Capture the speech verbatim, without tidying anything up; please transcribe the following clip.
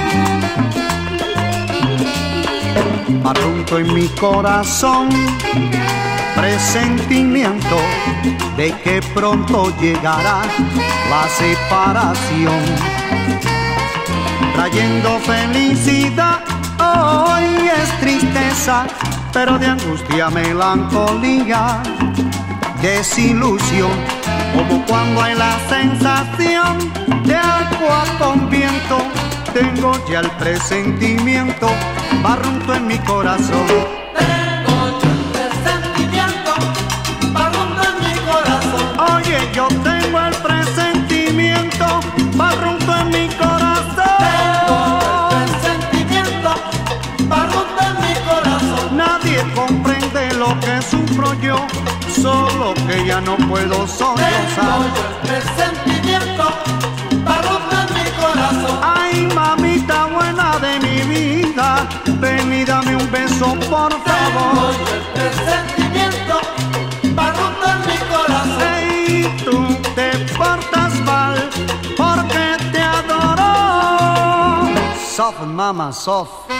Barrunto en mi corazón, presentimiento de que pronto llegará la separación, trayendo felicidad. Hoy es tristeza, pero de angustia, melancolía, desilusión, como cuando hay la sensación de agua con viento. Tengo ya el presentimiento, barrunto en mi corazón. Tengo yo el presentimiento, barrunto en mi corazón. Oye, yo tengo el presentimiento, barrunto en mi corazón. Tengo el presentimiento, barrunto en mi corazón. Nadie comprende lo que sufro yo, solo que ya no puedo sollozar. Tengo yo el presentimiento, barrunto en mi corazón. Ay, mamita buena de mi vida, ven y dame un beso, por Tengo favor. yo el presentimiento, barrunto en mi corazón. Hey, tú te portas mal porque te adoro. Soft, mama, soft.